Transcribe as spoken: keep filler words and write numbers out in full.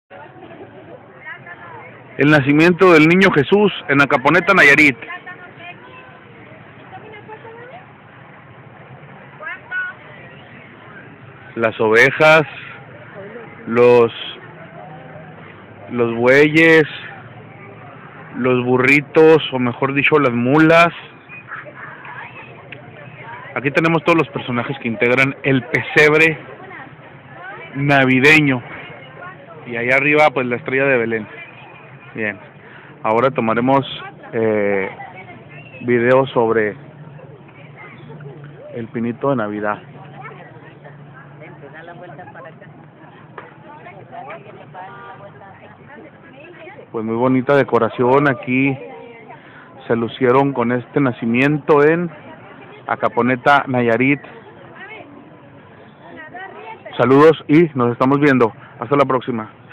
El nacimiento del niño Jesús en Acaponeta, Nayarit. Las ovejas, los los bueyes, los burritos, o mejor dicho, las mulas. Aquí tenemos todos los personajes que integran el pesebre navideño. Y allá arriba, pues, la estrella de Belén. Bien, ahora tomaremos eh, video sobre el pinito de Navidad. Pues muy bonita decoración. Aquí se lucieron con este nacimiento en Acaponeta, Nayarit. Saludos y nos estamos viendo. Hasta la próxima.